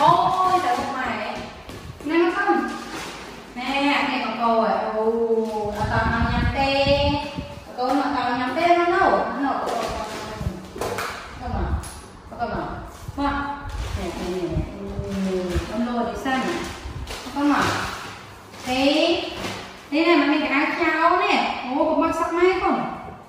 ôi trời ơi mày nè nó không nè này còn cô à ô nó còn nó nhắm tê cô nó còn nhắm tê nó nổ không mà nè con lô đi xanh không mà thế thế này mà mình áo cháo nè ô có mặc sắc mai không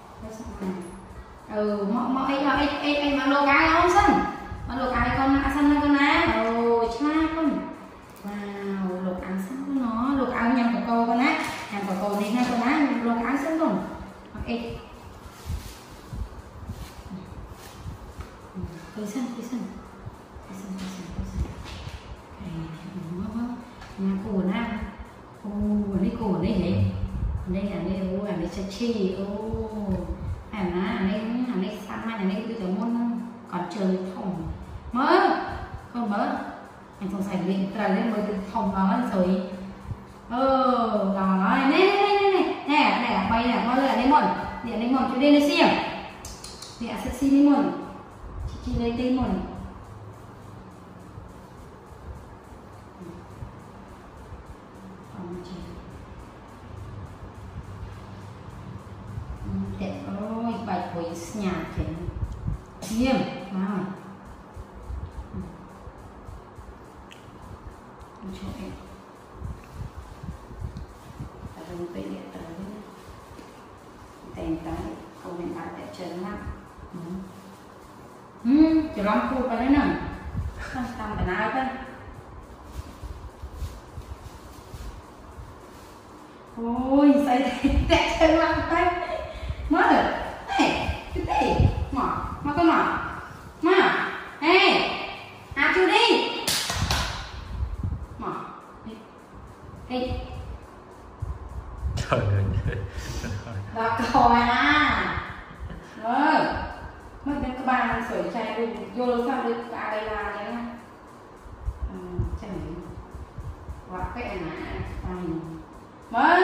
mọi ấy mà lô cái không xanh mà lô cái con xanh con á ôi cha con wow lô áo xanh của nó lô áo nhầm của cô con á nhầm của cô đi ngay con á lô áo xanh con ok cây xanh nhà cổ na ô đây cổ đây hả đây là đây ô là đây chi ô anh này sáng mai này bây giờ muốn còn chơi phòng mới không mới anh không xài điện trời lên mới phòng nó rồi đó nè bay nè coi là lemon điện lemon chú đây xì điện sexy lemon chị đây lemon đẹp ơi bài quỷ nhà kìa nghiêm nào cho em đừng bị điện tới tên cái câu hiện tại đẹp chân lắm chỉ lắm khu cái đấy nè không tầm cái nào đấy ôi sao đẹp chân lắm đấy mất rồi cái gì mà con mà ê chú đi mà đi trời ơi là coi rồi mất đến các bạn sửa chai luôn vô đâu sao được cả đây là đấy chẳng hoặc cái này mới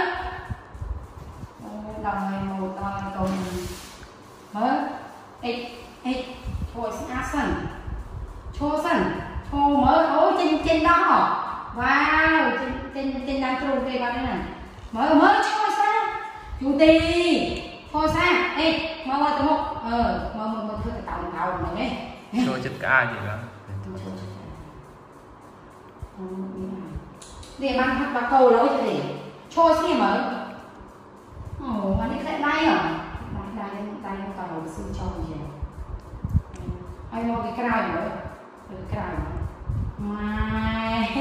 đồng này một cầu mới ít thôi xin áp sẵn cho mới ôi trên đó wow trên đang trông cây vào đây này mới cho sao chú tì thôi sao mới tới một mới thôi cái tàu này đấy cho chất ca gì đó để mang hạt vào cầu lối để cho xem mới mà đi lại đây à đây nó tàu sư cho gì ai lo cái cài nữa cái cài mai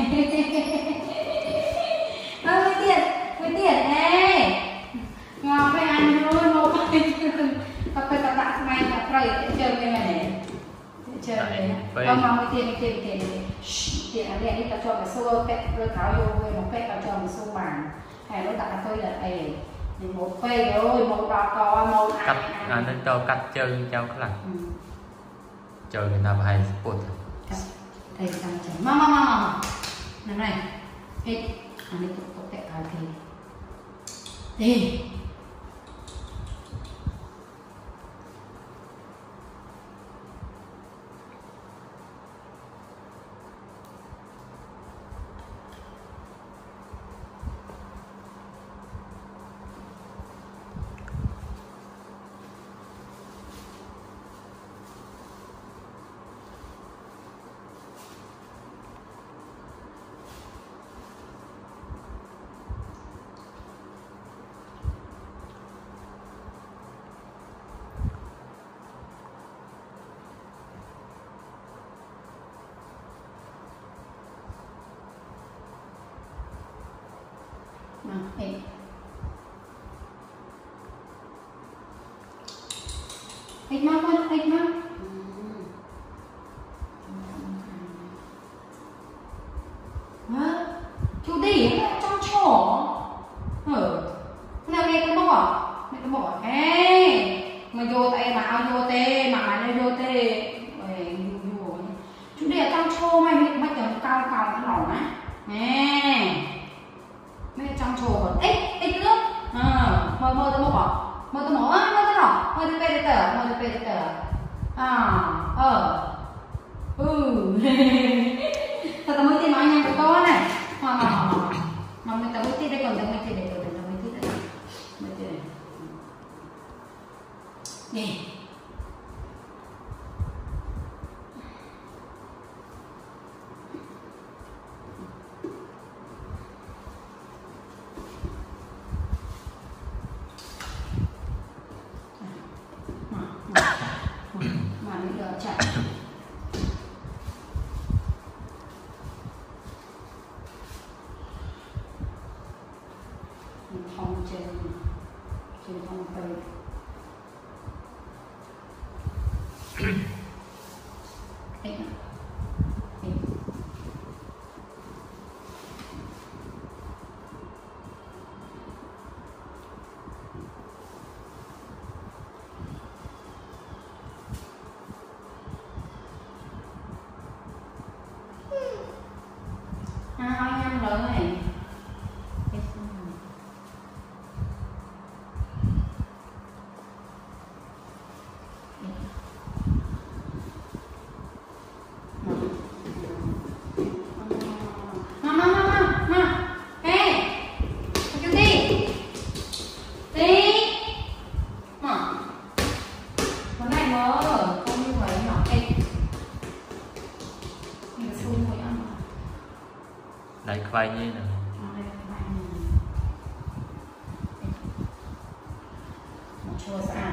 với tiền ngon phải ăn thôi một cái tập bạn mai là phải chơi cái này chơi này không mà với tiền tiền ở đây đi ta cho cái xô pet rồi tháo vô một pet ta cho một xô bàn hay nó đặt tôi là đây một phê rồi một đỏ to một cắt nó cho cắt chân cho cái là chơi người ta hay sport thầy làm chảy mà này hết anh ấy có tệ cái đi ít má chú đi trong chỗ nào nghe cái bỏ mà vô tay bảo vô tê mà nó vô tê chú đi ở trong chỗ mày cầm cao nó lỏng á mấy trong chỗ còn ít nước mơ tôi bỏ mơ tôi bỏ mơ tôi về tờ tuần trong mấy thế này tuần trong mấy thế này mấy thế này nè mà bây giờ chạy không trên không phải hai năm lớn này Đấy quay như nào chua sạn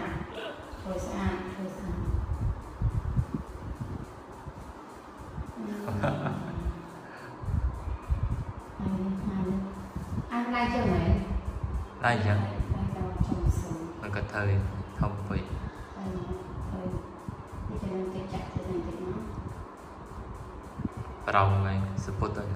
ăn like chưa mày like chưaมันก็thời thông vị rồng này support thôi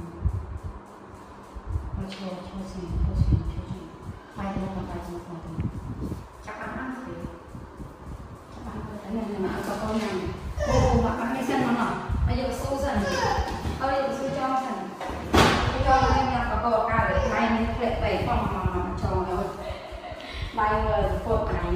bay đâu còn bay trong phòng chắc ăn thì chắc ăn thôi cái này mà ăn có con này ô mà ăn cái sen nó bây giờ sâu dần ơi sâu cho dần cho nên là có cột cả để bay nên lệ bảy phòng mà cho rồi bay rồi cột cái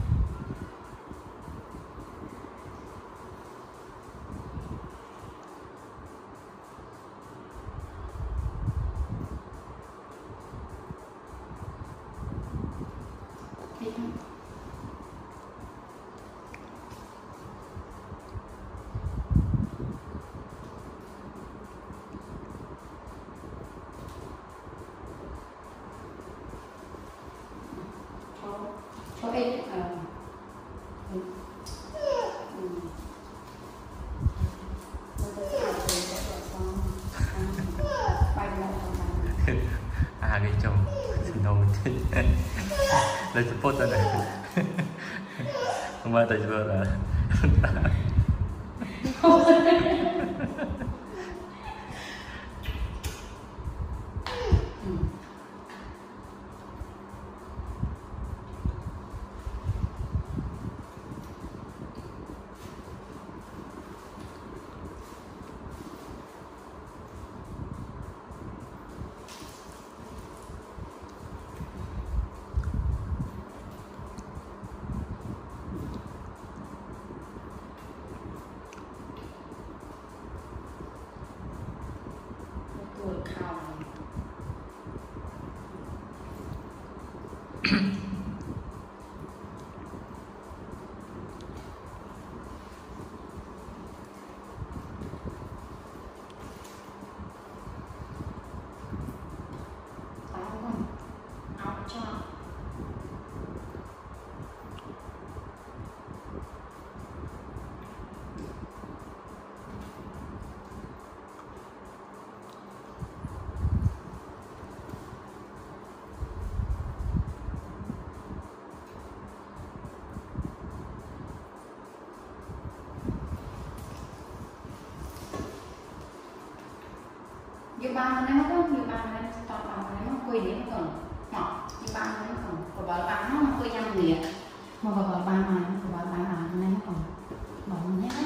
cho em cái chồng nấu lấy support ra này không ai tại vừa là Như ba mình nó có như ba mình toàn bằng nó quỳ để nó còn ngọt như ba mình nó còn vợ bạn nó quỳ nhâm nhiệt mà vợ bạn mà nó còn vợ bạn nó còn bỏ nhé